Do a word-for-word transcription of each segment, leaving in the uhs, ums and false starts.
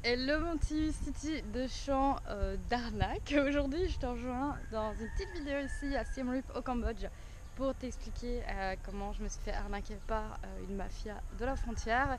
Hello mon petit City de champ euh, d'arnaque. Aujourd'hui je te rejoins dans une petite vidéo ici à Siem Reap au Cambodge pour t'expliquer euh, comment je me suis fait arnaquer par euh, une mafia de la frontière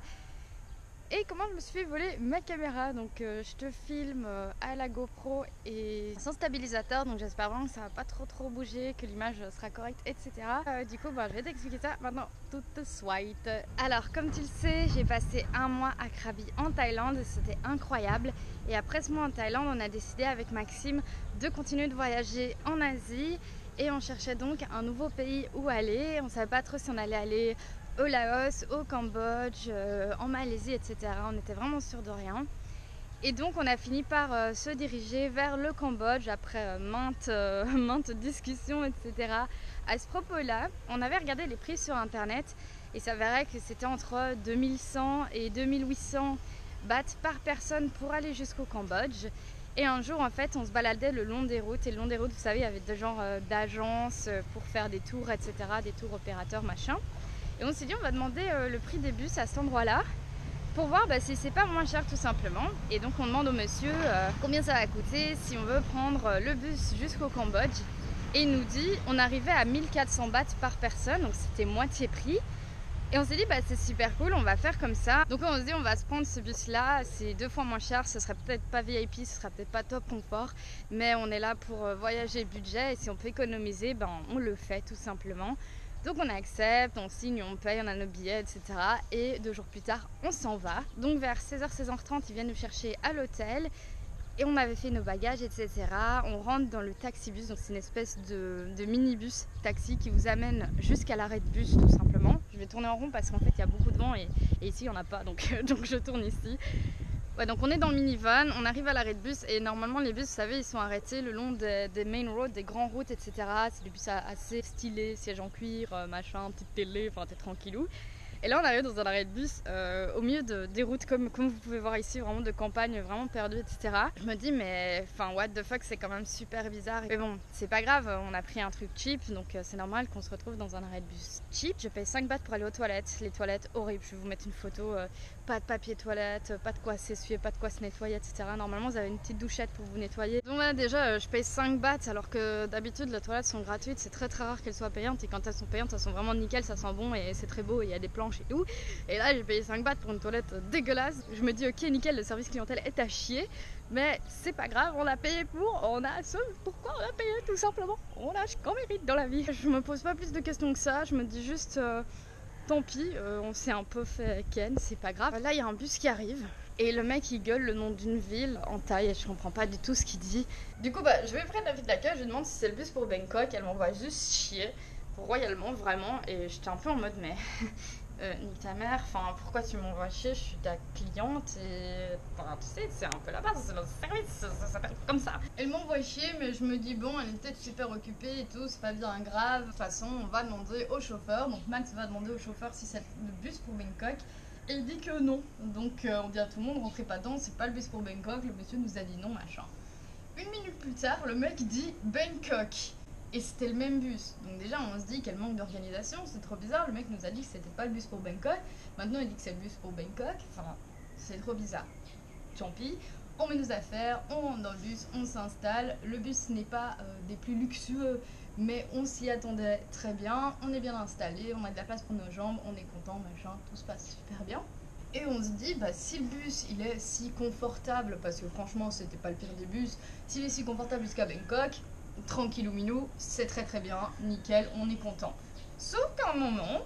et comment je me suis fait voler ma caméra. Donc euh, je te filme euh, à la GoPro et sans stabilisateur, donc j'espère vraiment que ça va pas trop trop bouger, que l'image sera correcte, etc. Euh, du coup bah, je vais t'expliquer ça maintenant tout de suite. Alors comme tu le sais, j'ai passé un mois à Krabi en Thaïlande et c'était incroyable. Et après ce mois en Thaïlande, on a décidé avec Maxime de continuer de voyager en Asie et on cherchait donc un nouveau pays où aller. On savait pas trop si on allait aller au Laos, au Cambodge, euh, en Malaisie, et cetera. On était vraiment sûr de rien. Et donc on a fini par euh, se diriger vers le Cambodge après euh, maintes, euh, maintes discussions, et cetera. À ce propos-là, on avait regardé les prix sur internet et ça verrait que c'était entre deux mille cent et deux mille huit cents bahts par personne pour aller jusqu'au Cambodge. Et un jour en fait on se baladait le long des routes et le long des routes vous savez il y avait des genres euh, d'agences pour faire des tours, et cetera. Des tours opérateurs machin. Et on s'est dit on va demander euh, le prix des bus à cet endroit là pour voir bah, si c'est pas moins cher tout simplement. Et donc on demande au monsieur euh, combien ça va coûter si on veut prendre euh, le bus jusqu'au Cambodge. Et il nous dit on arrivait à mille quatre cents bahts par personne, donc c'était moitié prix. Et on s'est dit bah c'est super cool, on va faire comme ça. Donc on se dit on va se prendre ce bus là, c'est deux fois moins cher, ce serait peut-être pas V I P, ce serait peut-être pas top confort, mais on est là pour voyager budget et si on peut économiser, ben on le fait tout simplement. Donc on accepte, on signe, on paye, on a nos billets, et cetera. Et deux jours plus tard, on s'en va. Donc vers seize heures, seize heures trente, ils viennent nous chercher à l'hôtel. Et on avait fait nos bagages, et cetera. On rentre dans le taxibus, donc c'est une espèce de, de minibus taxi qui vous amène jusqu'à l'arrêt de bus tout simplement. Je vais tourner en rond parce qu'en fait il y a beaucoup de vent et, et ici il n'y en a pas, donc, donc je tourne ici. Ouais, donc on est dans le minivan, on arrive à l'arrêt de bus et normalement les bus, vous savez, ils sont arrêtés le long des, des main roads, des grandes routes, et cetera. C'est des bus assez stylés, siège en cuir, machin, petite télé, enfin t'es tranquillou. Et là on arrive dans un arrêt de bus euh, au milieu de, des routes comme, comme vous pouvez voir ici, vraiment de campagne, vraiment perdu, et cetera. Je me dis mais enfin what the fuck, c'est quand même super bizarre. Mais bon, c'est pas grave, on a pris un truc cheap, donc euh, c'est normal qu'on se retrouve dans un arrêt de bus cheap. Je paye cinq bahts pour aller aux toilettes, les toilettes horribles, je vais vous mettre une photo, euh, pas de papier toilette, pas de quoi s'essuyer, pas de quoi se nettoyer, et cetera. Normalement vous avez une petite douchette pour vous nettoyer. Donc là déjà euh, je paye cinq bahts alors que d'habitude les toilettes sont gratuites, c'est très très rare qu'elles soient payantes et quand elles sont payantes elles sont vraiment nickel, ça sent bon et c'est très beau et il y a des planches et tout. Et là j'ai payé cinq bahts pour une toilette dégueulasse. Je me dis ok nickel, le service clientèle est à chier, mais c'est pas grave, on a payé pour, on a ce pourquoi on a payé tout simplement. On a ce qu'on mérite dans la vie. Je me pose pas plus de questions que ça, je me dis juste euh, tant pis, euh, on s'est un peu fait ken, c'est pas grave. Là il y a un bus qui arrive et le mec il gueule le nom d'une ville en thaï et je comprends pas du tout ce qu'il dit. Du coup bah je vais près de la fille d'accueil, je lui demande si c'est le bus pour Bangkok, elle m'envoie juste chier royalement vraiment et j'étais un peu en mode mais euh, nique ta mère, enfin pourquoi tu m'envoies chier, je suis ta cliente et enfin, tu sais c'est un peu la base, c'est notre service, ça, ça s'appelle comme ça. Elle m'envoie chier mais je me dis bon elle est peut-être super occupée et tout, c'est pas bien grave, de toute façon on va demander au chauffeur, donc Max va demander au chauffeur si c'est le bus pour Bangkok. Et il dit que non, donc euh, on dit à tout le monde rentrez pas dedans, c'est pas le bus pour Bangkok, le monsieur nous a dit non machin. Une minute plus tard le mec dit Bangkok. Et c'était le même bus. Donc déjà on se dit quel manque d'organisation, c'est trop bizarre, le mec nous a dit que c'était pas le bus pour Bangkok, maintenant il dit que c'est le bus pour Bangkok, enfin c'est trop bizarre. Tant pis, on met nos affaires, on rentre dans le bus, on s'installe, le bus n'est pas euh, des plus luxueux, mais on s'y attendait très bien, on est bien installé, on a de la place pour nos jambes, on est content, machin, tout se passe super bien. Et on se dit, bah si le bus il est si confortable, parce que franchement c'était pas le pire des bus, s'il est si confortable jusqu'à Bangkok, tranquille ou minou, c'est très très bien, nickel, on est content. Sauf qu'à un moment,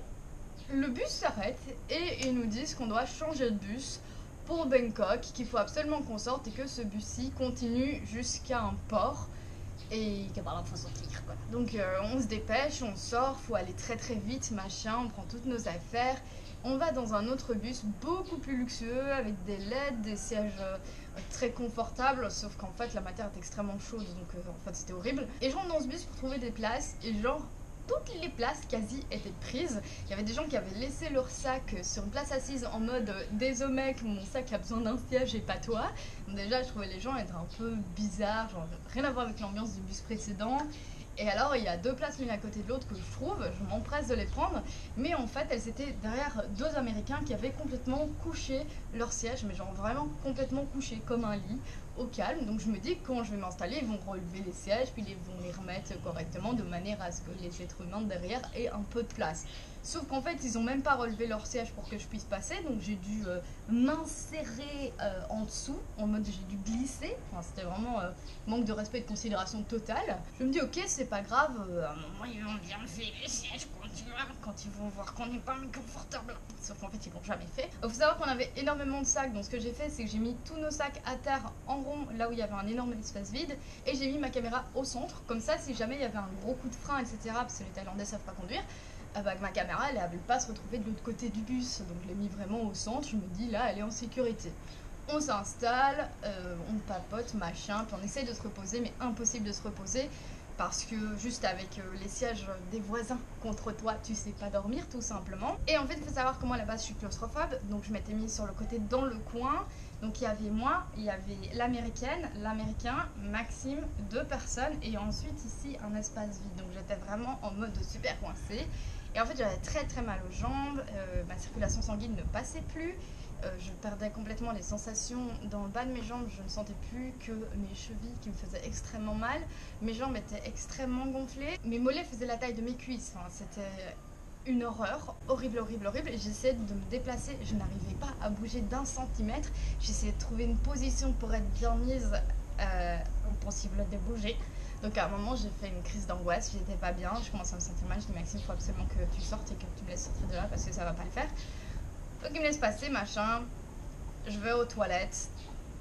le bus s'arrête et ils nous disent qu'on doit changer de bus pour Bangkok, qu'il faut absolument qu'on sorte et que ce bus-ci continue jusqu'à un port et qu'il faut sortir quoi. Donc euh, on se dépêche, on sort, faut aller très très vite, machin, on prend toutes nos affaires. On va dans un autre bus beaucoup plus luxueux avec des L E D, des sièges euh, très confortables, sauf qu'en fait la matière est extrêmement chaude donc euh, en fait c'était horrible. Et je rentre dans ce bus pour trouver des places et genre toutes les places quasi étaient prises. Il y avait des gens qui avaient laissé leur sac sur une place assise en mode euh, désolé mec, mon sac a besoin d'un siège et pas toi. Donc déjà je trouvais les gens être un peu bizarres, genre rien à voir avec l'ambiance du bus précédent. Et alors il y a deux places l'une à côté de l'autre que je trouve, je m'empresse de les prendre, mais en fait elles étaient derrière deux Américains qui avaient complètement couché leur siège, mais genre vraiment complètement couché comme un lit, au calme. Donc je me dis que quand je vais m'installer, ils vont relever les sièges, puis ils vont les remettre correctement de manière à ce que les êtres humains derrière aient un peu de place. Sauf qu'en fait ils ont même pas relevé leur siège pour que je puisse passer, donc j'ai dû euh, m'insérer euh, en dessous, en mode j'ai dû glisser, enfin, c'était vraiment euh, manque de respect et de considération totale. Je me dis ok c'est pas grave, euh, à un moment ils vont bien faire les sièges quand ils, quand ils vont voir qu'on n'est pas confortable. Sauf qu'en fait ils l'ont jamais fait. Il faut savoir qu'on avait énormément de sacs, donc ce que j'ai fait c'est que j'ai mis tous nos sacs à terre en rond, là où il y avait un énorme espace vide, et j'ai mis ma caméra au centre, comme ça si jamais il y avait un gros coup de frein, et cetera, parce que les Thaïlandais savent pas conduire, euh, bah, ma caméra elle n'avait pas à se retrouver de l'autre côté du bus, donc je l'ai mis vraiment au centre, je me dis là elle est en sécurité. On s'installe, euh, on papote, machin, puis on essaye de se reposer, mais impossible de se reposer, parce que juste avec euh, les sièges des voisins contre toi, tu sais pas dormir tout simplement. Et en fait, il faut savoir que moi à la base je suis claustrophobe, donc je m'étais mise sur le côté dans le coin. Donc il y avait moi, il y avait l'américaine, l'américain, Maxime, deux personnes, et ensuite ici un espace vide. Donc j'étais vraiment en mode super coincée. Et en fait j'avais très très mal aux jambes, euh, ma circulation sanguine ne passait plus. Euh, je perdais complètement les sensations dans le bas de mes jambes, je ne sentais plus que mes chevilles qui me faisaient extrêmement mal, mes jambes étaient extrêmement gonflées, mes mollets faisaient la taille de mes cuisses, enfin, c'était une horreur, horrible, horrible, horrible. J'essayais de me déplacer, je n'arrivais pas à bouger d'un centimètre, j'essayais de trouver une position pour être bien mise, euh, impossible de bouger. Donc à un moment j'ai fait une crise d'angoisse, j'étais pas bien, je commençais à me sentir mal, je dis Maxime il faut absolument que tu sortes et que tu me laisses sortir de là parce que ça va pas le faire. Donc il me laisse passer, machin, je vais aux toilettes,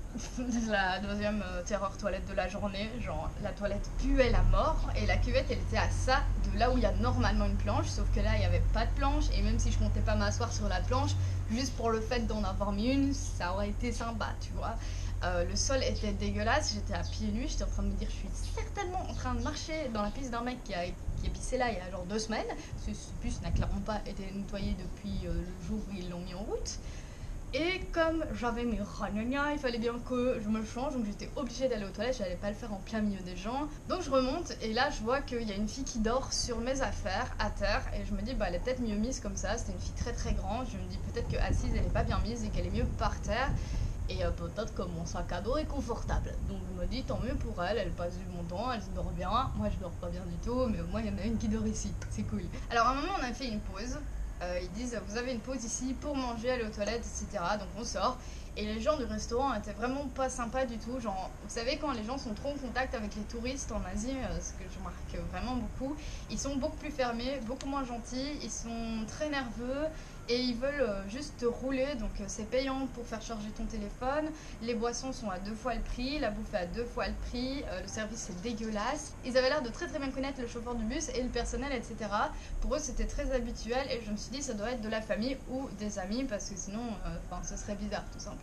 la deuxième euh, terreur toilette de la journée, genre la toilette puait la mort et la cuvette elle était à ça de là où il y a normalement une planche, sauf que là il n'y avait pas de planche et même si je comptais pas m'asseoir sur la planche, juste pour le fait d'en avoir mis une, ça aurait été sympa, tu vois. Euh, le sol était dégueulasse, j'étais à pieds nus, j'étais en train de me dire je suis certainement en train de marcher dans la piste d'un mec qui a, qui a pissé là il y a genre deux semaines, ce bus n'a clairement pas été nettoyé depuis euh, le jour où ils l'ont mis en route. Et comme j'avais mes ragnagnas, il fallait bien que je me change, donc j'étais obligée d'aller aux toilettes, j'allais pas le faire en plein milieu des gens. Donc je remonte et là je vois qu'il y a une fille qui dort sur mes affaires à terre et je me dis bah elle est peut-être mieux mise comme ça, c'était une fille très très grande, je me dis peut-être que assise elle est pas bien mise et qu'elle est mieux par terre. Et euh, peut-être que mon sac à dos est confortable. Donc je me dis tant mieux pour elle, elle passe du bon temps, elle se dort bien. Moi je dors pas bien du tout, mais au moins il y en a une qui dort ici, c'est cool. Alors à un moment on a fait une pause. Euh, ils disent vous avez une pause ici pour manger, aller aux toilettes, et cetera. Donc on sort. Et les gens du restaurant étaient vraiment pas sympas du tout. Genre, vous savez, quand les gens sont trop en contact avec les touristes en Asie, euh, ce que je remarque vraiment beaucoup, ils sont beaucoup plus fermés, beaucoup moins gentils, ils sont très nerveux et ils veulent euh, juste te rouler. Donc euh, c'est payant pour faire charger ton téléphone. Les boissons sont à deux fois le prix, la bouffe est à deux fois le prix, euh, le service est dégueulasse. Ils avaient l'air de très très bien connaître le chauffeur du bus et le personnel, et cetera. Pour eux, c'était très habituel et je me suis dit ça doit être de la famille ou des amis parce que sinon, euh, ce serait bizarre tout simplement.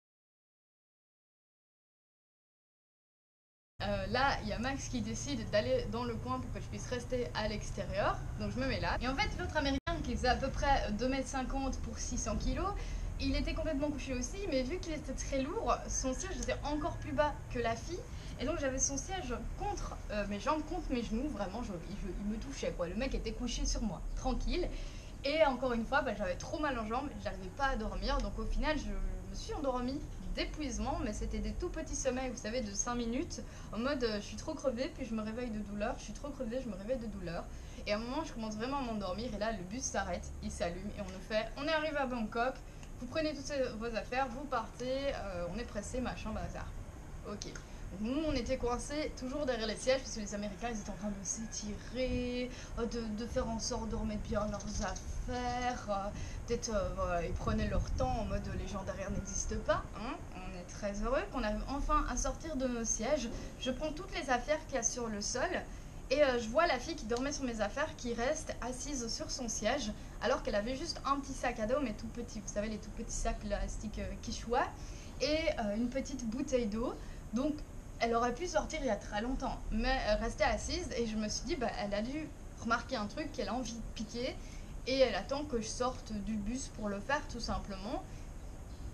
Euh, là, il y a Max qui décide d'aller dans le coin pour que je puisse rester à l'extérieur. Donc je me mets là. Et en fait, l'autre américain qui faisait à peu près deux mètres cinquante pour six cents kilos, il était complètement couché aussi, mais vu qu'il était très lourd, son siège était encore plus bas que la fille. Et donc j'avais son siège contre euh, mes jambes, contre mes genoux, vraiment, je, je, il me touchait quoi. Le mec était couché sur moi, tranquille. Et encore une fois, bah, j'avais trop mal en jambes, j'arrivais pas à dormir, donc au final je, je me suis endormie d'épuisement, mais c'était des tout petits sommeils, vous savez, de cinq minutes, en mode euh, je suis trop crevée, puis je me réveille de douleur, je suis trop crevée, je me réveille de douleur. Et à un moment, je commence vraiment à m'endormir, et là, le bus s'arrête, il s'allume, et on nous fait on est arrivé à Bangkok, vous prenez toutes vos affaires, vous partez, euh, on est pressé, machin, bazar. Ok. Nous, on était coincés toujours derrière les sièges parce que les Américains, ils étaient en train de s'étirer, de, de faire en sorte de remettre bien leurs affaires. Euh, Peut-être euh, voilà, ils prenaient leur temps en mode les gens derrière n'existent pas. Hein. On est très heureux qu'on arrive enfin à sortir de nos sièges. Je prends toutes les affaires qu'il y a sur le sol et euh, je vois la fille qui dormait sur mes affaires qui reste assise sur son siège alors qu'elle avait juste un petit sac à dos, mais tout petit. Vous savez, les tout petits sacs plastiques euh, Quichua et euh, une petite bouteille d'eau. Donc, elle aurait pu sortir il y a très longtemps, mais elle restait assise et je me suis dit, bah, elle a dû remarquer un truc qu'elle a envie de piquer et elle attend que je sorte du bus pour le faire tout simplement.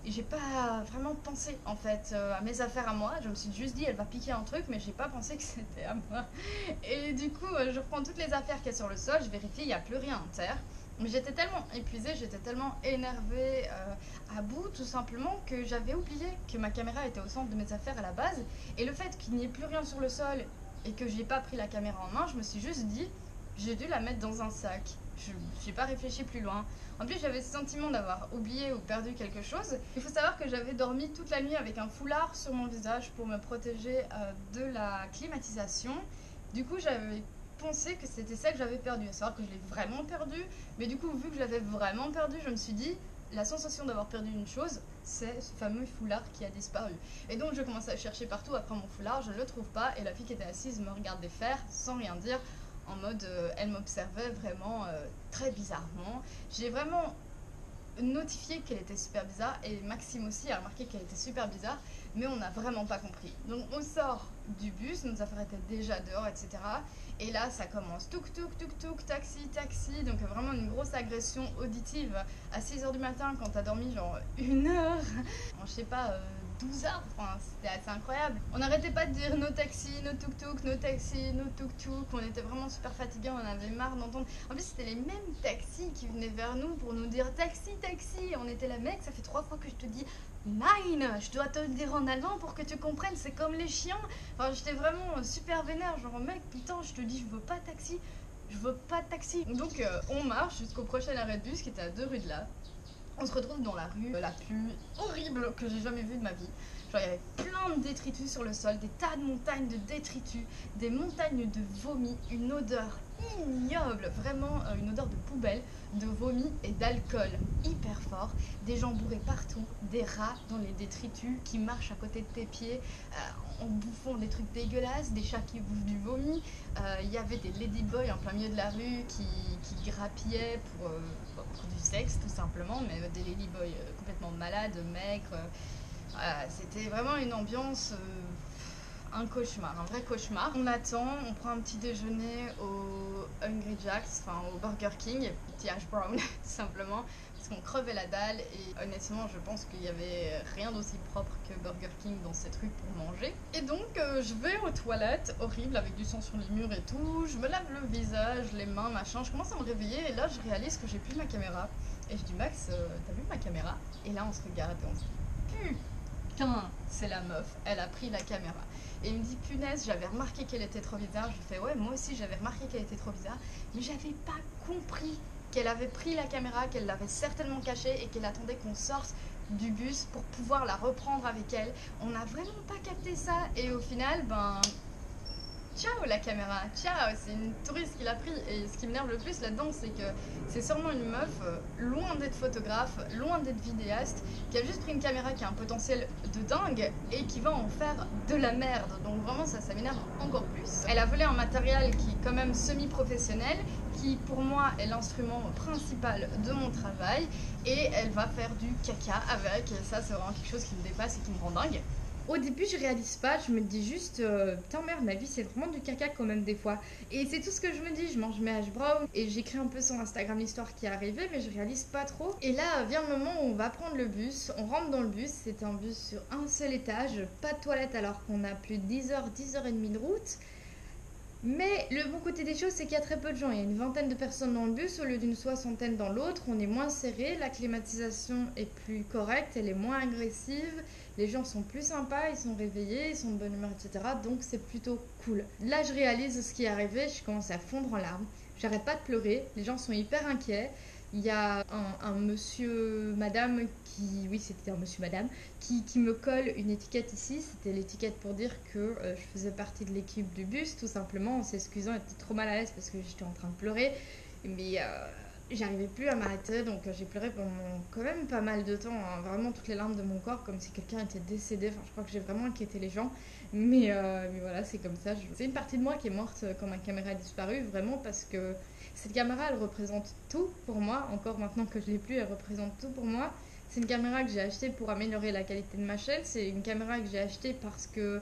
Et j'ai pas vraiment pensé en fait euh, à mes affaires à moi. Je me suis juste dit elle va piquer un truc, mais j'ai pas pensé que c'était à moi. Et du coup euh, je reprends toutes les affaires qu'il y a sur le sol, je vérifie, il n'y a plus rien en terre. Mais j'étais tellement épuisée, j'étais tellement énervée, euh, à bout tout simplement, que j'avais oublié que ma caméra était au centre de mes affaires à la base. Et le fait qu'il n'y ait plus rien sur le sol et que j'ai pas pris la caméra en main, je me suis juste dit j'ai dû la mettre dans un sac. Je n'ai pas réfléchi plus loin. En plus, j'avais ce sentiment d'avoir oublié ou perdu quelque chose. Il faut savoir que j'avais dormi toute la nuit avec un foulard sur mon visage pour me protéger euh, de la climatisation. Du coup, j'avais pensé que c'était ça que j'avais perdu. À savoir que je l'ai vraiment perdu. Mais du coup, vu que je l'avais vraiment perdu, je me suis dit, la sensation d'avoir perdu une chose, c'est ce fameux foulard qui a disparu. Et donc, je commençais à chercher partout après mon foulard, je ne le trouve pas. Et la fille qui était assise me regardait faire sans rien dire. En mode, euh, elle m'observait vraiment euh, très bizarrement. J'ai vraiment notifié qu'elle était super bizarre et Maxime aussi a remarqué qu'elle était super bizarre, mais on n'a vraiment pas compris. Donc on sort du bus, nos affaires étaient déjà dehors, et cetera. Et là ça commence touk touk touk touk, taxi, taxi, donc vraiment une grosse agression auditive à six heures du matin quand t'as dormi genre une heure, je sais pas, euh, douze heures, enfin c'était assez incroyable. On n'arrêtait pas de dire no taxi, no tuk tuk, no taxi, no tuk tuk, on était vraiment super fatigués, on avait marre d'entendre. En plus c'était les mêmes taxis qui venaient vers nous pour nous dire taxi, taxi, on était là mec, ça fait trois fois que je te dis nine, je dois te le dire en allemand pour que tu comprennes, c'est comme les chiens. Enfin j'étais vraiment super vénère, genre mec putain je te dis je veux pas de taxi, je veux pas de taxi. Donc euh, on marche jusqu'au prochain arrêt de bus qui était à deux rues de là. On se retrouve dans la rue la plus horrible que j'ai jamais vue de ma vie. Genre, il y avait plein de détritus sur le sol, des tas de montagnes de détritus, des montagnes de vomi, une odeur ignoble, vraiment euh, une odeur de poubelle, de vomi et d'alcool hyper fort, des gens bourrés partout, des rats dans les détritus qui marchent à côté de tes pieds euh, en bouffant des trucs dégueulasses, des chats qui bouffent du vomi. Euh, Il y avait des ladyboys en plein milieu de la rue qui, qui grappillaient pour, euh, pour du sexe tout simplement, mais des ladyboys euh, complètement malades, maigres. Euh, voilà, c'était vraiment une ambiance, euh, un cauchemar, un vrai cauchemar. On attend, on prend un petit déjeuner au Hungry Jack's, enfin au Burger King, petit hash brown tout simplement, parce qu'on crevait la dalle et honnêtement je pense qu'il y avait rien d'aussi propre que Burger King dans cette rue pour manger. Et donc euh, je vais aux toilettes, horrible, avec du sang sur les murs et tout, je me lave le visage, les mains, machin, je commence à me réveiller et là je réalise que j'ai plus ma caméra. Et je dis Max, euh, t'as vu ma caméra? Et là on se regarde et on se dit putain, c'est la meuf, elle a pris la caméra. Et il me dit punaise, j'avais remarqué qu'elle était trop bizarre. Je lui fais ouais, moi aussi j'avais remarqué qu'elle était trop bizarre, mais j'avais pas compris qu'elle avait pris la caméra, qu'elle l'avait certainement cachée et qu'elle attendait qu'on sorte du bus pour pouvoir la reprendre avec elle. On n'a vraiment pas capté ça et au final, ben ciao la caméra, ciao, c'est une touriste qui l'a pris. Et ce qui m'énerve le plus là-dedans, c'est que c'est sûrement une meuf, euh, loin d'être photographe, loin d'être vidéaste, qui a juste pris une caméra qui a un potentiel de dingue et qui va en faire de la merde. Donc vraiment ça, ça m'énerve encore plus. Elle a volé un matériel qui est quand même semi-professionnel, qui pour moi est l'instrument principal de mon travail, et elle va faire du caca avec, et ça c'est vraiment quelque chose qui me dépasse et qui me rend dingue. Au début, je réalise pas, je me dis juste, euh, putain merde, ma vie c'est vraiment du caca quand même des fois. Et c'est tout ce que je me dis, je mange mes hash brown et j'écris un peu sur Instagram l'histoire qui est arrivée, mais je réalise pas trop. Et là vient le moment où on va prendre le bus, on rentre dans le bus, c'est un bus sur un seul étage, pas de toilette alors qu'on a plus de dix heures, dix heures trente de route. Mais le bon côté des choses, c'est qu'il y a très peu de gens. Il y a une vingtaine de personnes dans le bus au lieu d'une soixantaine dans l'autre. On est moins serré, la climatisation est plus correcte, elle est moins agressive. Les gens sont plus sympas, ils sont réveillés, ils sont de bonne humeur, et cetera. Donc c'est plutôt cool. Là, je réalise ce qui est arrivé, je commence à fondre en larmes. J'arrête pas de pleurer, les gens sont hyper inquiets. Il y a un, un monsieur, madame, qui, oui c'était un monsieur, madame, qui, qui me colle une étiquette ici. C'était l'étiquette pour dire que euh, je faisais partie de l'équipe du bus, tout simplement, en s'excusant. Elle était trop mal à l'aise parce que j'étais en train de pleurer. Mais euh, j'arrivais plus à m'arrêter, donc euh, j'ai pleuré pendant quand même pas mal de temps, hein, vraiment toutes les larmes de mon corps, comme si quelqu'un était décédé. Enfin, je crois que j'ai vraiment inquiété les gens. Mais, euh, mais voilà, c'est comme ça. Je... C'est une partie de moi qui est morte quand ma caméra a disparu, vraiment, parce que cette caméra, elle représente tout pour moi. Encore maintenant que je l'ai plus, elle représente tout pour moi. C'est une caméra que j'ai achetée pour améliorer la qualité de ma chaîne. C'est une caméra que j'ai achetée parce que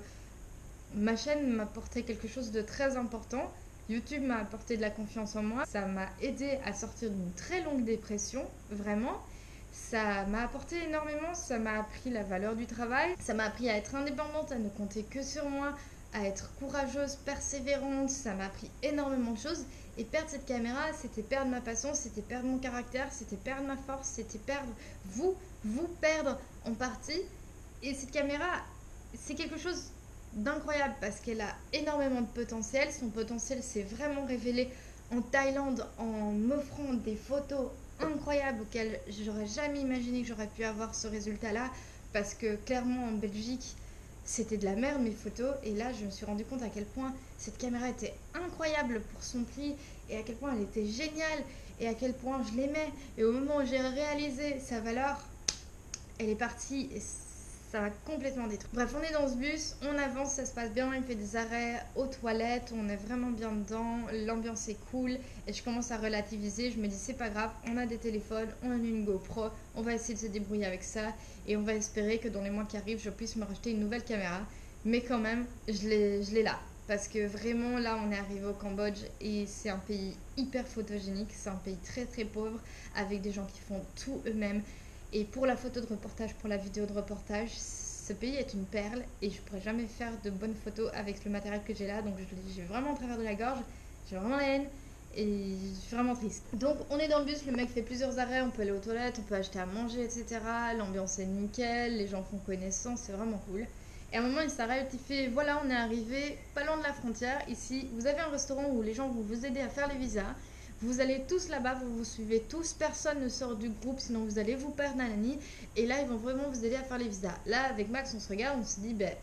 ma chaîne m'apportait quelque chose de très important. YouTube m'a apporté de la confiance en moi. Ça m'a aidé à sortir d'une très longue dépression, vraiment. Ça m'a apporté énormément, ça m'a appris la valeur du travail, ça m'a appris à être indépendante, à ne compter que sur moi, à être courageuse, persévérante, ça m'a appris énormément de choses. Et perdre cette caméra, c'était perdre ma passion, c'était perdre mon caractère, c'était perdre ma force, c'était perdre vous, vous perdre en partie. Et cette caméra, c'est quelque chose d'incroyable parce qu'elle a énormément de potentiel. Son potentiel s'est vraiment révélé en Thaïlande en m'offrant des photos incroyables auxquelles j'aurais jamais imaginé que j'aurais pu avoir ce résultat-là, parce que clairement en Belgique c'était de la merde mes photos, et là je me suis rendu compte à quel point cette caméra était incroyable pour son prix et à quel point elle était géniale et à quel point je l'aimais. Et au moment où j'ai réalisé sa valeur, elle est partie et ça m'a complètement détruit. Bref, on est dans ce bus, on avance, ça se passe bien, il fait des arrêts aux toilettes, on est vraiment bien dedans, l'ambiance est cool et je commence à relativiser. Je me dis c'est pas grave, on a des téléphones, on a une GoPro, on va essayer de se débrouiller avec ça et on va espérer que dans les mois qui arrivent je puisse me racheter une nouvelle caméra. Mais quand même, je l'ai, je l'ai là. Parce que vraiment là on est arrivé au Cambodge et c'est un pays hyper photogénique, c'est un pays très très pauvre avec des gens qui font tout eux-mêmes. Et pour la photo de reportage, pour la vidéo de reportage, ce pays est une perle et je pourrais jamais faire de bonnes photos avec le matériel que j'ai là. Donc j'ai vraiment au travers de la gorge, j'ai vraiment la haine et je suis vraiment triste. Donc on est dans le bus, le mec fait plusieurs arrêts, on peut aller aux toilettes, on peut acheter à manger, et cetera. L'ambiance est nickel, les gens font connaissance, c'est vraiment cool. Et à un moment il s'arrête, il fait voilà on est arrivé pas loin de la frontière, ici vous avez un restaurant où les gens vont vous aider à faire les visas. Vous allez tous là-bas, vous vous suivez tous, personne ne sort du groupe, sinon vous allez vous perdre, nanani. Et là, ils vont vraiment vous aider à faire les visas. Là, avec Max, on se regarde, on se dit, ben,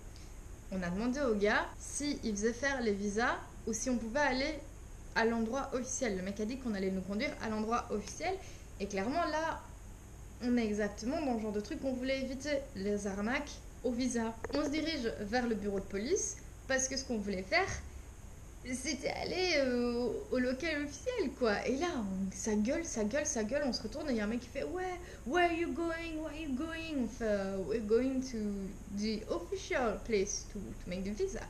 on a demandé au gars s'il faisait faire les visas ou si on pouvait aller à l'endroit officiel. Le mec a dit qu'on allait nous conduire à l'endroit officiel. Et clairement, là, on est exactement dans le genre de truc qu'on voulait éviter, les arnaques au visa. On se dirige vers le bureau de police parce que ce qu'on voulait faire, c'était aller euh, au local officiel quoi. Et là on, ça gueule ça gueule ça gueule, on se retourne et il y a un mec qui fait ouais, where are you going, where are you going, on fait uh, we're going to the official place to, to make the visa.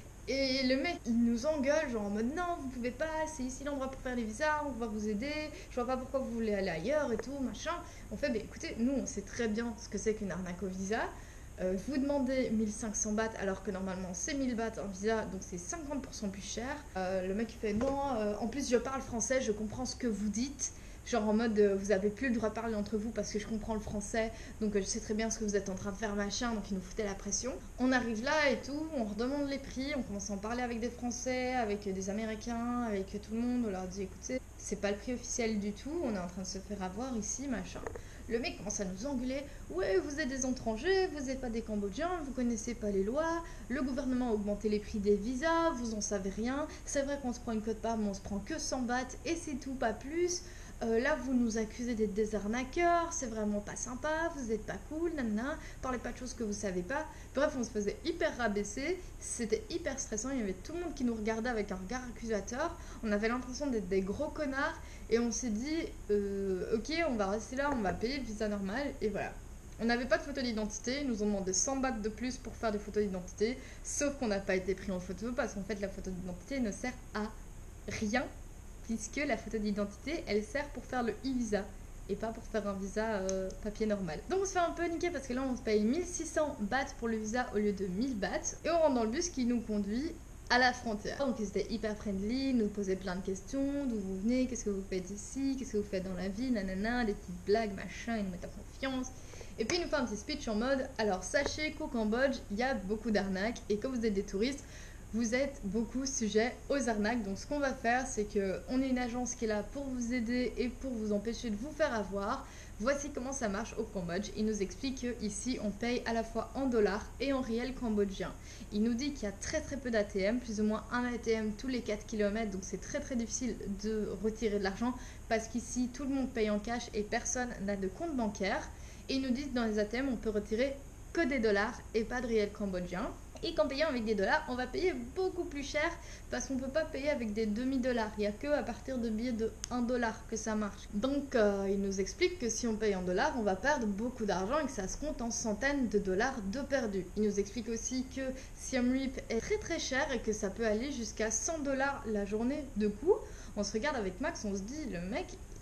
Et le mec il nous engueule genre en mode non vous pouvez pas, c'est ici l'endroit pour faire les visas, on va vous aider, je vois pas pourquoi vous voulez aller ailleurs et tout machin. On fait bah écoutez nous on sait très bien ce que c'est qu'une arnaque au visa. Euh, vous demandez mille cinq cents bahts alors que normalement c'est mille bahts un visa, donc c'est cinquante pour cent plus cher. Euh, le mec il fait non, euh, en plus je parle français, je comprends ce que vous dites. Genre en mode euh, vous avez plus le droit de parler entre vous parce que je comprends le français, donc euh, je sais très bien ce que vous êtes en train de faire machin, donc il nous foutait la pression. On arrive là et tout, on redemande les prix, on commence à en parler avec des Français, avec des Américains, avec tout le monde, on leur dit écoutez, c'est pas le prix officiel du tout, on est en train de se faire avoir ici machin. Le mec commence à nous engueuler. Ouais, vous êtes des étrangers, vous n'êtes pas des Cambodgiens, vous connaissez pas les lois. Le gouvernement a augmenté les prix des visas, vous en savez rien. C'est vrai qu'on se prend une quote-part, mais on se prend que cent bahts et c'est tout, pas plus. Euh, là, vous nous accusez d'être des arnaqueurs, c'est vraiment pas sympa, vous êtes pas cool, nanana. Parlez pas de choses que vous savez pas. Bref, on se faisait hyper rabaisser, c'était hyper stressant. Il y avait tout le monde qui nous regardait avec un regard accusateur. On avait l'impression d'être des gros connards. Et on s'est dit, euh, ok, on va rester là, on va payer le visa normal, et voilà. On n'avait pas de photo d'identité, ils nous ont demandé cent bahts de plus pour faire des photos d'identité, sauf qu'on n'a pas été pris en photo, parce qu'en fait la photo d'identité ne sert à rien, puisque la photo d'identité, elle sert pour faire le e-visa, et pas pour faire un visa euh, papier normal. Donc on se fait un peu niquer, parce que là on se paye mille six cents bahts pour le visa au lieu de mille bahts, et on rentre dans le bus qui nous conduit à la frontière. Donc ils étaient hyper friendly, nous posaient plein de questions, d'où vous venez, qu'est-ce que vous faites ici, qu'est-ce que vous faites dans la vie, nanana, des petites blagues, machin, ils nous mettent en confiance. Et puis il nous fait un petit speech en mode, alors sachez qu'au Cambodge, il y a beaucoup d'arnaques, et comme vous êtes des touristes, vous êtes beaucoup sujet aux arnaques. Donc ce qu'on va faire, c'est qu'on est une agence qui est là pour vous aider et pour vous empêcher de vous faire avoir. Voici comment ça marche au Cambodge. Il nous explique qu'ici on paye à la fois en dollars et en riel cambodgien. Il nous dit qu'il y a très très peu d'A T M, plus ou moins un A T M tous les quatre kilomètres, donc c'est très très difficile de retirer de l'argent parce qu'ici tout le monde paye en cash et personne n'a de compte bancaire. Et ils nous disent que dans les A T M on peut retirer que des dollars et pas de riel cambodgien. Et qu'en payant avec des dollars, on va payer beaucoup plus cher parce qu'on ne peut pas payer avec des demi-dollars. Il n'y a que à partir de billets de un dollar que ça marche. Donc euh, il nous explique que si on paye en dollars, on va perdre beaucoup d'argent et que ça se compte en centaines de dollars de perdus. Il nous explique aussi que Siem Reap est très très cher et que ça peut aller jusqu'à cent dollars la journée de coût. On se regarde avec Max, on se dit le mec,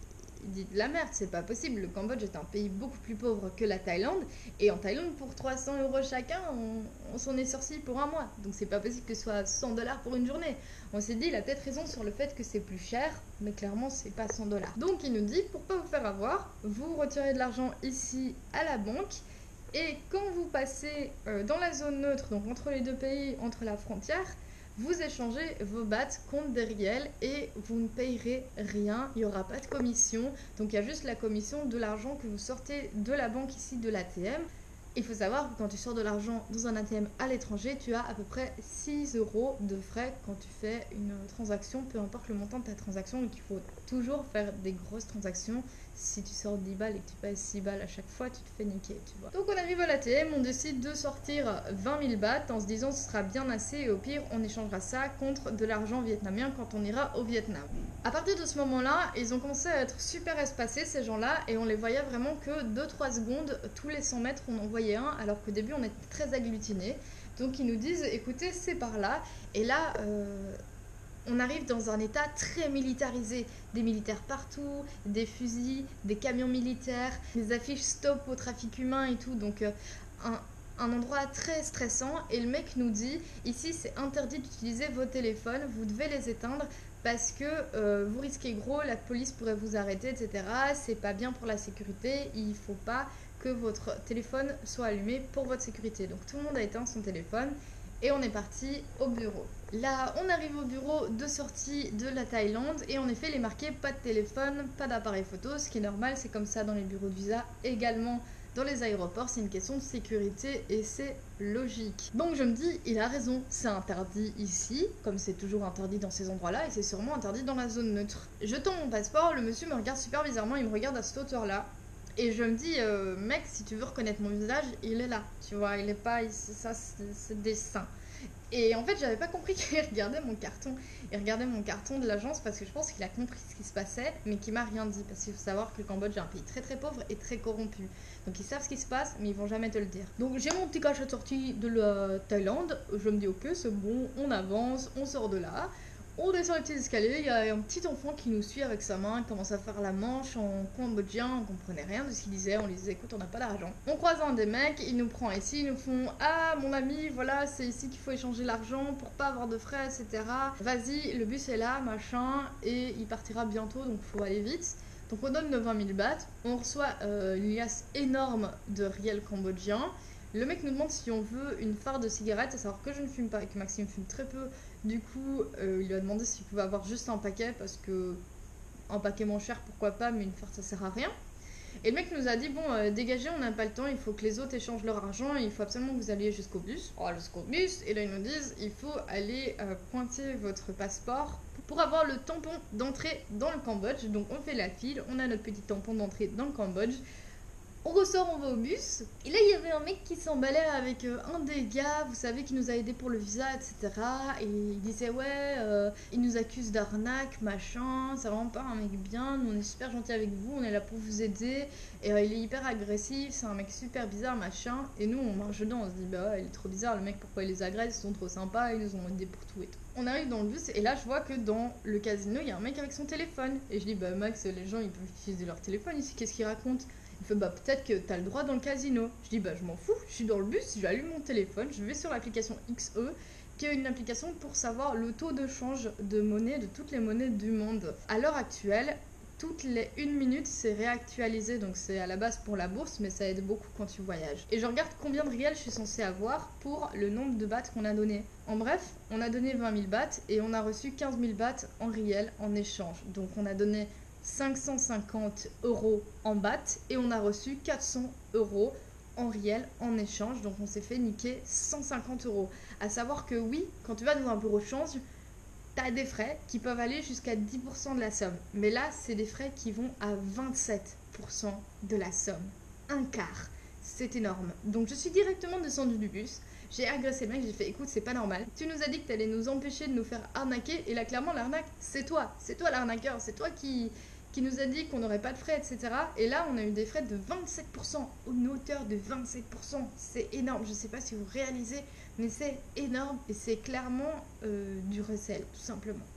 il dit de la merde, c'est pas possible. Le Cambodge est un pays beaucoup plus pauvre que la Thaïlande. Et en Thaïlande, pour trois cents euros chacun, on, on s'en est sorti pour un mois. Donc c'est pas possible que ce soit cent dollars pour une journée. On s'est dit, il a peut-être raison sur le fait que c'est plus cher, mais clairement, c'est pas cent dollars. Donc il nous dit, pour pas vous faire avoir, vous retirez de l'argent ici à la banque. Et quand vous passez euh, dans la zone neutre, donc entre les deux pays, entre la frontière, vous échangez vos bahts contre des riels et vous ne payerez rien, il n'y aura pas de commission. Donc il y a juste la commission de l'argent que vous sortez de la banque ici, de l'A T M. Il faut savoir que quand tu sors de l'argent dans un A T M à l'étranger, tu as à peu près six euros de frais quand tu fais une transaction, peu importe le montant de ta transaction. Donc il faut toujours faire des grosses transactions. Si tu sors dix balles et que tu payes six balles à chaque fois, tu te fais niquer, tu vois. Donc on arrive à l'A T M, on décide de sortir vingt mille bahts en se disant ce sera bien assez et au pire on échangera ça contre de l'argent vietnamien quand on ira au Vietnam. À partir de ce moment-là, ils ont commencé à être super espacés ces gens-là et on les voyait vraiment que deux trois secondes, tous les cent mètres on en voyait un alors qu'au début on était très agglutinés. Donc ils nous disent écoutez c'est par là et là... Euh... On arrive dans un état très militarisé, des militaires partout, des fusils, des camions militaires, des affiches stop au trafic humain et tout, donc euh, un, un endroit très stressant. Et le mec nous dit, ici c'est interdit d'utiliser vos téléphones, vous devez les éteindre parce que euh, vous risquez gros, la police pourrait vous arrêter, et cetera. C'est pas bien pour la sécurité, il faut pas que votre téléphone soit allumé pour votre sécurité. Donc tout le monde a éteint son téléphone. Et on est parti au bureau. Là, on arrive au bureau de sortie de la Thaïlande et en effet, il est marqué pas de téléphone, pas d'appareil photo, ce qui est normal, c'est comme ça dans les bureaux de visa, également dans les aéroports, c'est une question de sécurité et c'est logique. Donc je me dis, il a raison, c'est interdit ici, comme c'est toujours interdit dans ces endroits-là, et c'est sûrement interdit dans la zone neutre. Je tends mon passeport, le monsieur me regarde super bizarrement, il me regarde à cette hauteur-là. Et je me dis, euh, mec, si tu veux reconnaître mon visage, il est là, tu vois, il est pas ici, ça c'est des seins. Et en fait, j'avais pas compris qu'il regardait mon carton. Il regardait mon carton de l'agence parce que je pense qu'il a compris ce qui se passait, mais qu'il m'a rien dit. Parce qu'il faut savoir que le Cambodge est un pays très très pauvre et très corrompu. Donc ils savent ce qui se passe, mais ils vont jamais te le dire. Donc j'ai mon petit cachet de sortie de la Thaïlande. Je me dis, ok, c'est bon, on avance, on sort de là. On descend les petits escaliers, il y a un petit enfant qui nous suit avec sa main, il commence à faire la manche en cambodgien, on comprenait rien de ce qu'il disait, on lui disait écoute on n'a pas d'argent. On croise un des mecs, il nous prend ici, ils nous font ah mon ami voilà c'est ici qu'il faut échanger l'argent pour pas avoir de frais et cetera. Vas-y le bus est là machin et il partira bientôt donc faut aller vite. Donc on donne nos vingt mille bahts, on reçoit euh, une liasse énorme de riels cambodgiens. Le mec nous demande si on veut une farde de cigarettes, à savoir que je ne fume pas et que Maxime fume très peu. Du coup, euh, il lui a demandé s'il pouvait avoir juste un paquet parce que un paquet moins cher, pourquoi pas, mais une farde ça sert à rien. Et le mec nous a dit bon, euh, dégagez, on n'a pas le temps, il faut que les autres échangent leur argent, et il faut absolument que vous alliez jusqu'au bus. Oh, jusqu'au bus, et là ils nous disent il faut aller euh, pointer votre passeport pour avoir le tampon d'entrée dans le Cambodge. Donc on fait la file, on a notre petit tampon d'entrée dans le Cambodge. On ressort, on va au bus. Et là, il y avait un mec qui s'emballait avec euh, un des gars, vous savez, qui nous a aidés pour le visa, et cetera. Et il disait, ouais, euh, il nous accuse d'arnaque, machin. C'est vraiment pas un mec bien. Nous, on est super gentils avec vous, on est là pour vous aider. Et euh, il est hyper agressif, c'est un mec super bizarre, machin. Et nous, on marche dedans, on se dit, bah ouais, il est trop bizarre, le mec, pourquoi il les agresse, ils sont trop sympas, ils nous ont aidés pour tout et tout. On arrive dans le bus et là, je vois que dans le casino, il y a un mec avec son téléphone. Et je dis, bah Max, les gens, ils peuvent utiliser leur téléphone ici, qu'est-ce qu'ils racontent? Il fait bah peut-être que t'as le droit dans le casino. Je dis bah je m'en fous, je suis dans le bus, j'allume mon téléphone, je vais sur l'application X E, qui est une application pour savoir le taux de change de monnaie de toutes les monnaies du monde. À l'heure actuelle, toutes les une minute c'est réactualisé, donc c'est à la base pour la bourse, mais ça aide beaucoup quand tu voyages. Et je regarde combien de riels je suis censée avoir pour le nombre de bahts qu'on a donné. En bref, on a donné vingt mille bahts et on a reçu quinze mille bahts en riels en échange. Donc on a donné cinq cent cinquante euros en bahts et on a reçu quatre cents euros en riels en échange. Donc on s'est fait niquer cent cinquante euros. À savoir que oui, quand tu vas dans un bureau de change, t'as des frais qui peuvent aller jusqu'à dix pour cent de la somme. Mais là, c'est des frais qui vont à vingt-sept pour cent de la somme. Un quart. C'est énorme. Donc je suis directement descendue du bus. J'ai agressé le mec, j'ai fait écoute c'est pas normal. Tu nous as dit que t'allais nous empêcher de nous faire arnaquer et là clairement l'arnaque c'est toi. C'est toi l'arnaqueur, c'est toi qui, qui nous a dit qu'on n'aurait pas de frais et cetera. Et là on a eu des frais de vingt-sept pour cent, une hauteur de vingt-sept pour cent. C'est énorme, je sais pas si vous réalisez mais c'est énorme et c'est clairement euh, du recel tout simplement.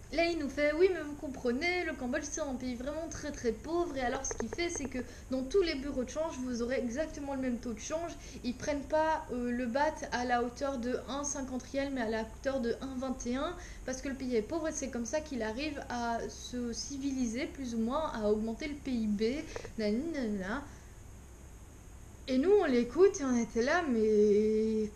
Là, il nous fait, oui, mais vous comprenez, le Cambodge, c'est un pays vraiment très très pauvre. Et alors, ce qu'il fait, c'est que dans tous les bureaux de change, vous aurez exactement le même taux de change. Ils prennent pas euh, le baht à la hauteur de un virgule cinquante riel, mais à la hauteur de un virgule vingt et un. Parce que le pays est pauvre et c'est comme ça qu'il arrive à se civiliser, plus ou moins, à augmenter le P I B. Nanana. Et nous, on l'écoute et on était là, mais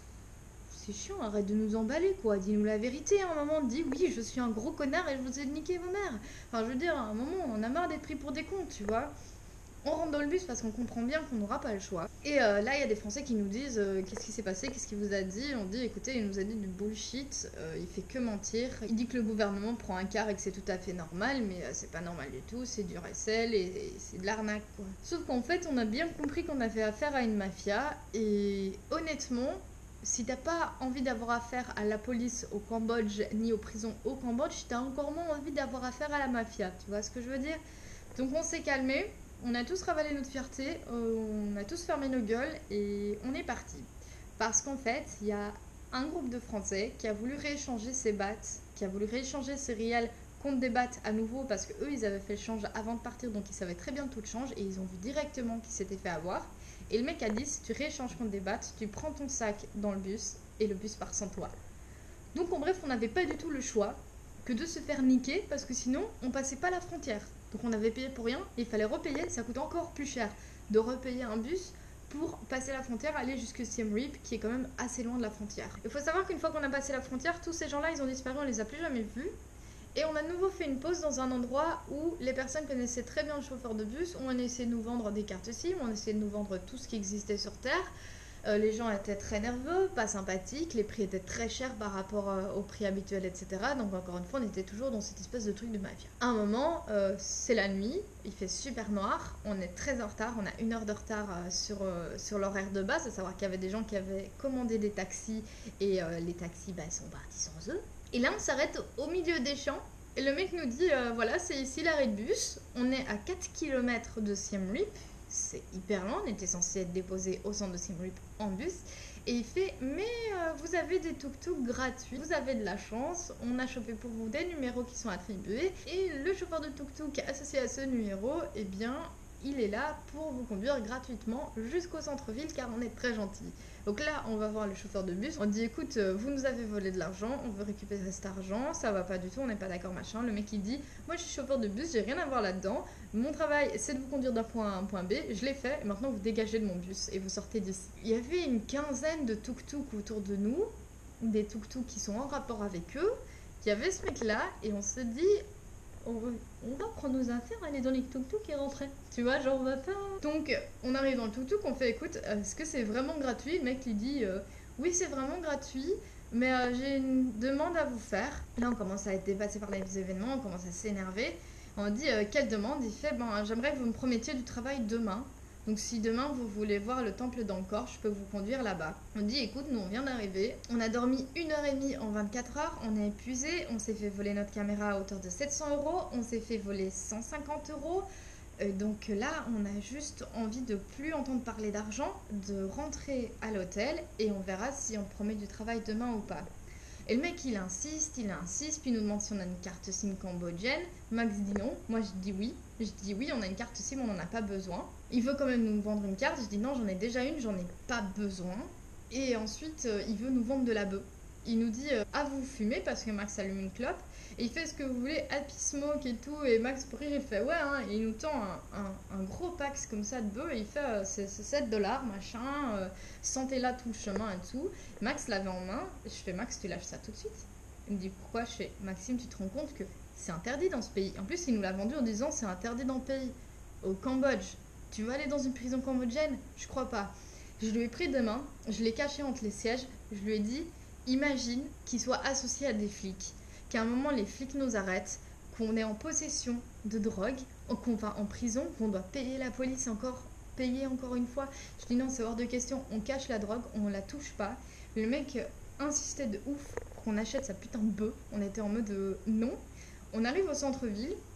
c'est chiant, arrête de nous emballer quoi, dis-nous la vérité. À un moment, on dit oui, je suis un gros connard et je vous ai niqué vos mères. Enfin, je veux dire, à un moment, on a marre d'être pris pour des cons, tu vois. On rentre dans le bus parce qu'on comprend bien qu'on n'aura pas le choix. Et euh, là, il y a des Français qui nous disent euh, qu'est-ce qui s'est passé, qu'est-ce qu'il vous a dit. On dit écoutez, il nous a dit du bullshit, euh, il fait que mentir. Il dit que le gouvernement prend un quart et que c'est tout à fait normal, mais euh, c'est pas normal du tout, c'est du recel et, et c'est de l'arnaque quoi. Sauf qu'en fait, on a bien compris qu'on avait affaire à une mafia et honnêtement, si t'as pas envie d'avoir affaire à la police au Cambodge ni aux prisons au Cambodge, t'as encore moins envie d'avoir affaire à la mafia, tu vois ce que je veux dire? Donc on s'est calmé. On a tous ravalé notre fierté, euh, on a tous fermé nos gueules et on est parti. Parce qu'en fait, il y a un groupe de Français qui a voulu rééchanger ses bahts, qui a voulu rééchanger ses riels contre des bahts à nouveau parce qu'eux, ils avaient fait le change avant de partir, donc ils savaient très bien le taux de change et ils ont vu directement qu'ils s'étaient fait avoir. Et le mec a dit, si tu rééchanges contre des bahts, tu prends ton sac dans le bus et le bus part sans toi. Donc en bref, on n'avait pas du tout le choix que de se faire niquer parce que sinon, on passait pas la frontière. Donc on avait payé pour rien et il fallait repayer, ça coûte encore plus cher de repayer un bus pour passer la frontière, aller jusque Siem Reap qui est quand même assez loin de la frontière. Il faut savoir qu'une fois qu'on a passé la frontière, tous ces gens-là ils ont disparu, on les a plus jamais vus. Et on a de nouveau fait une pause dans un endroit où les personnes connaissaient très bien le chauffeur de bus, on a essayé de nous vendre des cartes SIM, on a essayé de nous vendre tout ce qui existait sur Terre. Euh, les gens étaient très nerveux, pas sympathiques, les prix étaient très chers par rapport euh, aux prix habituels, et cetera. Donc encore une fois, on était toujours dans cette espèce de truc de mafia. À un moment, euh, c'est la nuit, il fait super noir, on est très en retard, on a une heure de retard euh, sur, euh, sur l'horaire de base, à savoir qu'il y avait des gens qui avaient commandé des taxis et euh, les taxis bah, sont partis sans eux. Et là, on s'arrête au milieu des champs. Et le mec nous dit, euh, voilà, c'est ici l'arrêt de bus. On est à quatre kilomètres de Siem Reap. C'est hyper loin, on était censé être déposé au centre de Siem Reap en bus. Et il fait, mais euh, vous avez des tuk-tuk gratuits, vous avez de la chance, on a chopé pour vous des numéros qui sont attribués. Et le chauffeur de tuk-tuk associé à ce numéro, eh bien, il est là pour vous conduire gratuitement jusqu'au centre-ville car on est très gentil. Donc là, on va voir le chauffeur de bus. On dit écoute, vous nous avez volé de l'argent, on veut récupérer cet argent, ça va pas du tout, on n'est pas d'accord, machin. Le mec il dit moi je suis chauffeur de bus, j'ai rien à voir là-dedans. Mon travail c'est de vous conduire d'un point A à un point B, je l'ai fait et maintenant vous dégagez de mon bus et vous sortez d'ici. Il y avait une quinzaine de tuk-tuk autour de nous, des tuk-tuk qui sont en rapport avec eux. Il y avait ce mec là et on se dit on va, on va prendre nos affaires, aller dans les tuk-tuk et rentrer. Tu vois, genre on va pas. Donc on arrive dans le tuk-tuk, on fait écoute, est-ce que c'est vraiment gratuit? Le mec il dit euh, oui, c'est vraiment gratuit, mais euh, j'ai une demande à vous faire. Là on commence à être dépassé par les événements, on commence à s'énerver. On dit euh, quelle demande? Il fait ben j'aimerais que vous me promettiez du travail demain. Donc si demain vous voulez voir le temple d'Angkor, je peux vous conduire là-bas. On dit écoute, nous on vient d'arriver, on a dormi une heure et demie en vingt-quatre heures, on est épuisé, on s'est fait voler notre caméra à hauteur de sept cents euros, on s'est fait voler cent cinquante euros. Euh, donc là, on a juste envie de plus entendre parler d'argent, de rentrer à l'hôtel et on verra si on promet du travail demain ou pas. Et le mec il insiste, il insiste, puis il nous demande si on a une carte SIM cambodgienne. Max dit non, moi je dis oui. Je dis oui, on a une carte SIM, on n'en a pas besoin. Il veut quand même nous vendre une carte, je dis non, j'en ai déjà une, j'en ai pas besoin. Et ensuite, euh, il veut nous vendre de la bœuf. Il nous dit, euh, ah vous fumez parce que Max allume une clope. Et il fait ce que vous voulez, happy smoke et tout. Et Max pour rire, il fait ouais, hein. Et il nous tend un, un, un gros pack comme ça de bœuf. Et il fait, euh, c'est sept dollars, machin. Euh, Sentez-la tout le chemin et tout. Max l'avait en main. Je fais, Max, tu lâches ça tout de suite? Il me dit, pourquoi? Je fais, Maxime, tu te rends compte que c'est interdit dans ce pays. En plus, il nous l'a vendu en disant, c'est interdit dans le pays. Au Cambodge. Tu veux aller dans une prison cambodgienne? Je crois pas. Je lui ai pris deux mains, je l'ai caché entre les sièges. Je lui ai dit, imagine qu'il soit associé à des flics. Qu'à un moment, les flics nous arrêtent, qu'on est en possession de drogue, qu'on va en prison, qu'on doit payer la police encore, payer encore une fois. Je dis non, c'est hors de question, on cache la drogue, on la touche pas. Le mec insistait de ouf qu'on achète sa putain de bœuf. On était en mode euh, non. On arrive au centre-ville,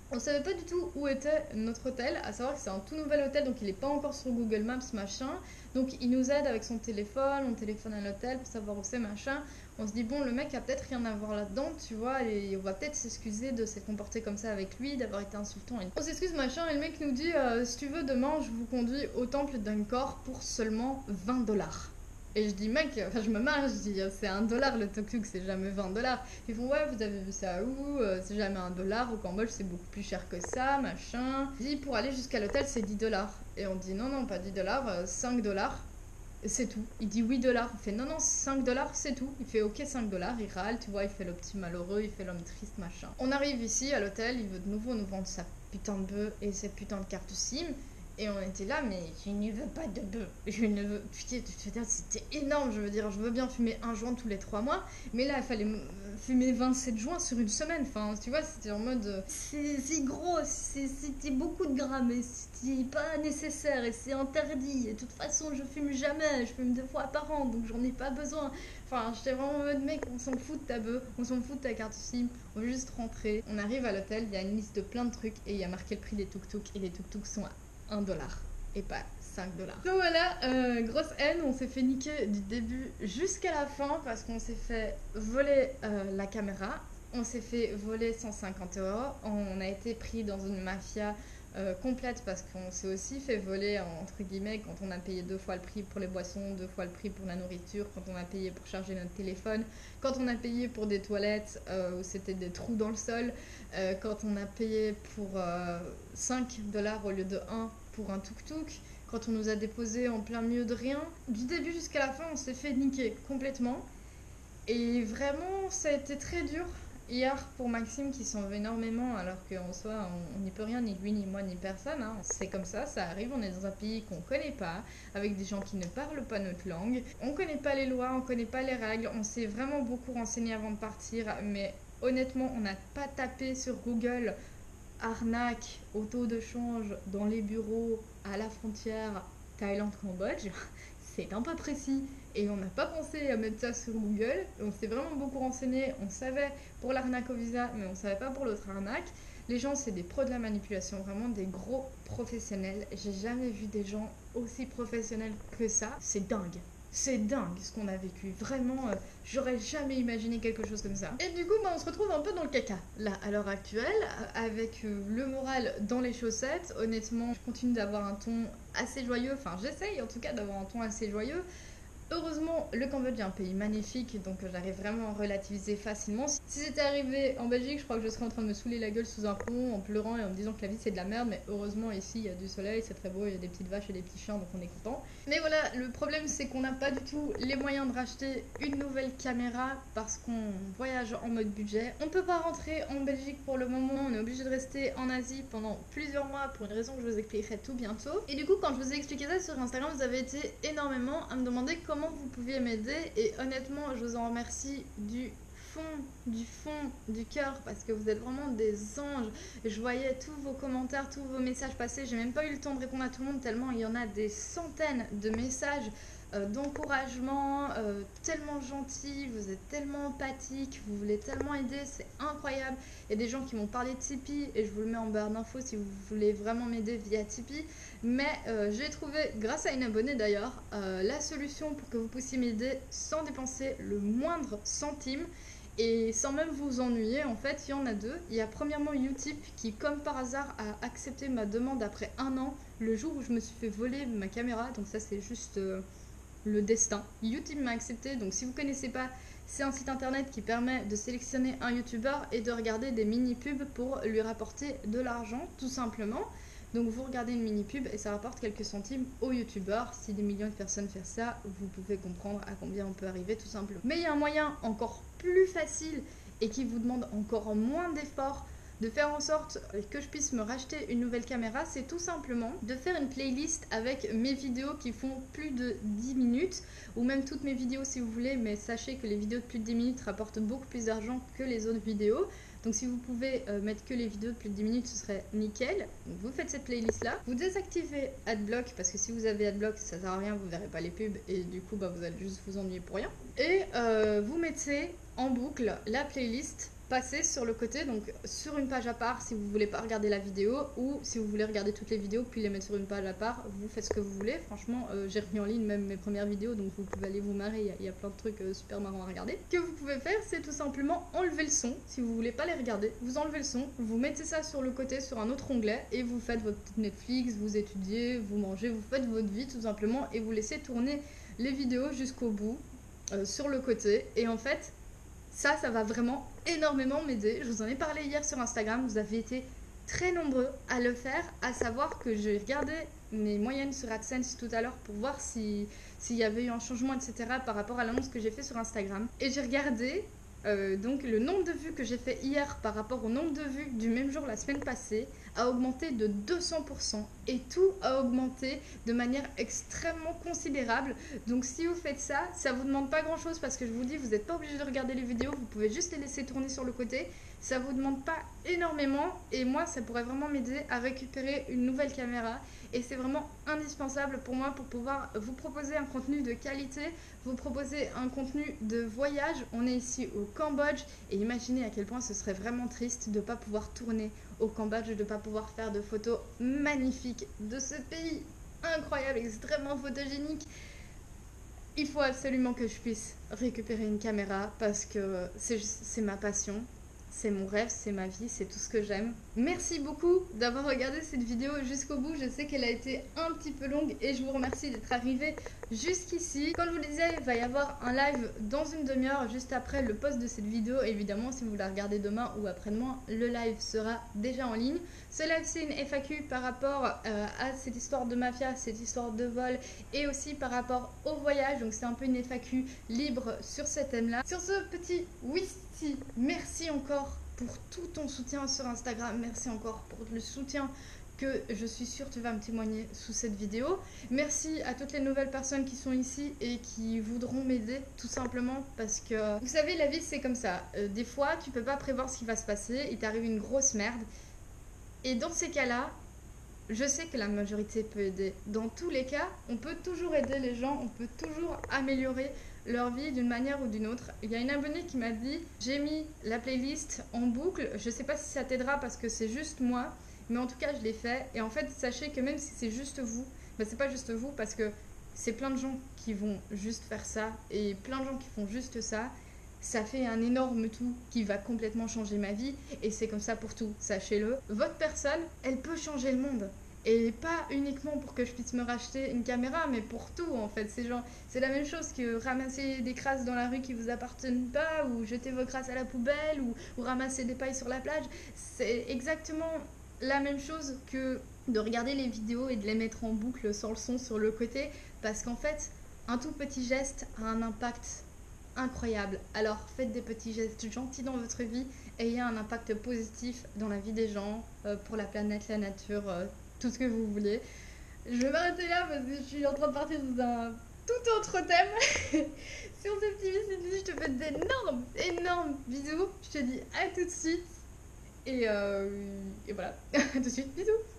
On savait pas du tout où était notre hôtel, à savoir que c'est un tout nouvel hôtel, donc il est pas encore sur Google Maps, machin. Donc il nous aide avec son téléphone, on téléphone à l'hôtel pour savoir où c'est, machin. On se dit, bon, le mec a peut-être rien à voir là-dedans, tu vois, et on va peut-être s'excuser de s'être comporté comme ça avec lui, d'avoir été insultant. Et on s'excuse, machin, et le mec nous dit, euh, si tu veux, demain, je vous conduis au temple d'Angkor pour seulement vingt dollars. Et je dis, mec, enfin, je me marre, je dis, c'est un dollar le tuk-tuk, c'est jamais vingt dollars. Ils font, ouais, vous avez vu ça où? Euh, C'est jamais un dollar. Au Cambodge, c'est beaucoup plus cher que ça, machin. Il dit, pour aller jusqu'à l'hôtel, c'est dix dollars. Et on dit, non, non, pas dix dollars, euh, cinq dollars. C'est tout. Il dit huit dollars. Il fait, non, non, cinq dollars, c'est tout. Il fait, ok, cinq dollars. Il râle, tu vois, il fait le petit malheureux, il fait l'homme triste, machin. On arrive ici à l'hôtel, il veut de nouveau nous vendre sa putain de bœuf et sa putain de carte SIM. Et on était là, mais je ne veux pas de bœuf. Je ne veux. Putain, c'était énorme, je veux dire. Je veux bien fumer un joint tous les trois mois, mais là, il fallait fumer vingt-sept joints sur une semaine. Enfin, tu vois, c'était en mode. C'est gros, c'était beaucoup de grammes, et c'était pas nécessaire, et c'est interdit. Et de toute façon, je fume jamais, je fume deux fois par an, donc j'en ai pas besoin. Enfin, j'étais vraiment en mode, mec, on s'en fout de ta bœuf, on s'en fout de ta carte SIM, on veut juste rentrer. On arrive à l'hôtel, il y a une liste de plein de trucs, et il y a marqué le prix des tuk-tuk, et les tuk-tuk sont à un dollar et pas cinq dollars. Donc voilà, euh, grosse haine, on s'est fait niquer du début jusqu'à la fin parce qu'on s'est fait voler euh, la caméra, on s'est fait voler cent cinquante euros, on a été pris dans une mafia euh, complète parce qu'on s'est aussi fait voler entre guillemets quand on a payé deux fois le prix pour les boissons, deux fois le prix pour la nourriture, quand on a payé pour charger notre téléphone, quand on a payé pour des toilettes euh, où c'était des trous dans le sol, euh, quand on a payé pour euh, cinq dollars au lieu de un pour un tuk-tuk, quand on nous a déposé en plein milieu de rien. Du début jusqu'à la fin, on s'est fait niquer complètement. Et vraiment, ça a été très dur hier pour Maxime qui s'en veut énormément, alors qu'en soi, on n'y peut rien, ni lui, ni moi, ni personne. Hein. C'est comme ça, ça arrive, on est dans un pays qu'on connaît pas, avec des gens qui ne parlent pas notre langue. On connaît pas les lois, on connaît pas les règles, on s'est vraiment beaucoup renseigné avant de partir, mais honnêtement, on n'a pas tapé sur Google arnaque au taux de change dans les bureaux à la frontière Thaïlande-Cambodge. C'est un peu précis et on n'a pas pensé à mettre ça sur Google. On s'est vraiment beaucoup renseigné. On savait pour l'arnaque au visa, mais on savait pas pour l'autre arnaque. Les gens, c'est des pros de la manipulation, vraiment des gros professionnels. J'ai jamais vu des gens aussi professionnels que ça. C'est dingue. C'est dingue ce qu'on a vécu. Vraiment, euh, j'aurais jamais imaginé quelque chose comme ça. Et du coup, bah, on se retrouve un peu dans le caca. Là, à l'heure actuelle, avec euh, le moral dans les chaussettes. Honnêtement, je continue d'avoir un ton assez joyeux. Enfin, j'essaye en tout cas d'avoir un ton assez joyeux. Heureusement, le Cambodge est un pays magnifique, donc j'arrive vraiment à relativiser facilement. Si c'était arrivé en Belgique, je crois que je serais en train de me saouler la gueule sous un pont, en pleurant et en me disant que la vie c'est de la merde, mais heureusement ici il y a du soleil, c'est très beau, il y a des petites vaches et des petits chiens, donc on est content. Mais voilà, le problème c'est qu'on n'a pas du tout les moyens de racheter une nouvelle caméra parce qu'on voyage en mode budget. On peut pas rentrer en Belgique pour le moment, on est obligé de rester en Asie pendant plusieurs mois pour une raison que je vous expliquerai tout bientôt. Et du coup, quand je vous ai expliqué ça sur Instagram, vous avez été énormément à me demander comment Comment vous pouviez m'aider et honnêtement je vous en remercie du fond du fond du cœur parce que vous êtes vraiment des anges. Je voyais tous vos commentaires, tous vos messages passer, j'ai même pas eu le temps de répondre à tout le monde tellement il y en a des centaines de messages euh, d'encouragement, euh, tellement gentils, vous êtes tellement empathiques, vous voulez tellement aider, c'est incroyable. Il y a des gens qui m'ont parlé de Tipeee et je vous le mets en barre d'infos si vous voulez vraiment m'aider via Tipeee. Mais euh, j'ai trouvé, grâce à une abonnée d'ailleurs, euh, la solution pour que vous puissiez m'aider sans dépenser le moindre centime et sans même vous ennuyer. En fait, il y en a deux. Il y a premièrement Utip qui, comme par hasard, a accepté ma demande après un an, le jour où je me suis fait voler ma caméra. Donc ça, c'est juste euh, le destin. Utip m'a accepté, donc si vous ne connaissez pas, c'est un site internet qui permet de sélectionner un youtubeur et de regarder des mini-pubs pour lui rapporter de l'argent, tout simplement. Donc vous regardez une mini-pub et ça rapporte quelques centimes aux youtubeurs. Si des millions de personnes font ça, vous pouvez comprendre à combien on peut arriver tout simplement. Mais il y a un moyen encore plus facile et qui vous demande encore moins d'efforts de faire en sorte que je puisse me racheter une nouvelle caméra, c'est tout simplement de faire une playlist avec mes vidéos qui font plus de dix minutes ou même toutes mes vidéos si vous voulez, mais sachez que les vidéos de plus de dix minutes rapportent beaucoup plus d'argent que les autres vidéos. Donc si vous pouvez euh, mettre que les vidéos de plus de dix minutes, ce serait nickel. Donc vous faites cette playlist là, vous désactivez Adblock parce que si vous avez Adblock ça sert à rien, vous verrez pas les pubs et du coup bah, vous allez juste vous ennuyer pour rien. Et euh, vous mettez en boucle la playlist passer sur le côté, donc sur une page à part si vous voulez pas regarder la vidéo, ou si vous voulez regarder toutes les vidéos puis les mettre sur une page à part, vous faites ce que vous voulez. Franchement, euh, j'ai remis en ligne même mes premières vidéos, donc vous pouvez aller vous marrer, il y, y a plein de trucs euh, super marrants à regarder. Ce que vous pouvez faire, c'est tout simplement enlever le son. Si vous voulez pas les regarder, vous enlevez le son, vous mettez ça sur le côté, sur un autre onglet, et vous faites votre petite Netflix, vous étudiez, vous mangez, vous faites votre vie tout simplement, et vous laissez tourner les vidéos jusqu'au bout, euh, sur le côté, et en fait, ça, ça va vraiment énormément m'aider. Je vous en ai parlé hier sur Instagram, vous avez été très nombreux à le faire, à savoir que j'ai regardé mes moyennes sur AdSense tout à l'heure pour voir si, s'il y avait eu un changement, et cetera par rapport à l'annonce que j'ai fait sur Instagram. Et j'ai regardé euh, donc le nombre de vues que j'ai fait hier par rapport au nombre de vues du même jour la semaine passée a augmenté de deux cents pour cent et tout a augmenté de manière extrêmement considérable. Donc si vous faites ça, ça vous demande pas grand chose parce que je vous dis, vous n'êtes pas obligé de regarder les vidéos, vous pouvez juste les laisser tourner sur le côté. Ça vous demande pas énormément et moi ça pourrait vraiment m'aider à récupérer une nouvelle caméra et c'est vraiment indispensable pour moi pour pouvoir vous proposer un contenu de qualité, vous proposer un contenu de voyage. On est ici au Cambodge et imaginez à quel point ce serait vraiment triste de ne pas pouvoir tourner au Cambodge, de ne pas pouvoir faire de photos magnifiques de ce pays incroyable, extrêmement photogénique. Il faut absolument que je puisse récupérer une caméra parce que c'est ma passion. C'est mon rêve, c'est ma vie, c'est tout ce que j'aime. Merci beaucoup d'avoir regardé cette vidéo jusqu'au bout. Je sais qu'elle a été un petit peu longue et je vous remercie d'être arrivé jusqu'ici. Comme je vous le disais, il va y avoir un live dans une demi-heure juste après le post de cette vidéo. Évidemment, si vous la regardez demain ou après-demain, le live sera déjà en ligne. Ce live, c'est une F A Q par rapport euh, à cette histoire de mafia, cette histoire de vol et aussi par rapport au voyage. Donc c'est un peu une F A Q libre sur ce thème-là. Sur ce petit Wisty, merci encore pour tout ton soutien sur Instagram, merci encore pour le soutien que je suis sûre tu vas me témoigner sous cette vidéo. Merci à toutes les nouvelles personnes qui sont ici et qui voudront m'aider tout simplement parce que vous savez, la vie c'est comme ça. Euh, des fois tu peux pas prévoir ce qui va se passer, il t'arrive une grosse merde et dans ces cas-là, je sais que la majorité peut aider. Dans tous les cas, on peut toujours aider les gens, on peut toujours améliorer leur vie d'une manière ou d'une autre. Il y a une abonnée qui m'a dit j'ai mis la playlist en boucle, je sais pas si ça t'aidera parce que c'est juste moi, mais en tout cas je l'ai fait et en fait sachez que même si c'est juste vous, ben c'est pas juste vous parce que c'est plein de gens qui vont juste faire ça et plein de gens qui font juste ça, ça fait un énorme tout qui va complètement changer ma vie et c'est comme ça pour tout, sachez-le. Votre personne, elle peut changer le monde. Et pas uniquement pour que je puisse me racheter une caméra, mais pour tout en fait. C'est genre, c'est la même chose que ramasser des crasses dans la rue qui vous appartiennent pas, ou jeter vos crasses à la poubelle, ou, ou ramasser des pailles sur la plage. C'est exactement la même chose que de regarder les vidéos et de les mettre en boucle sans le son sur le côté, parce qu'en fait, un tout petit geste a un impact incroyable. Alors faites des petits gestes gentils dans votre vie, ayez un impact positif dans la vie des gens, euh, pour la planète, la nature, euh, tout ce que vous voulez. Je vais m'arrêter là parce que je suis en train de partir dans un tout autre thème. Sur ce petit bisou, je te fais d'énormes, énormes bisous. Je te dis à tout de suite. Et, euh, et voilà, à tout de suite, bisous.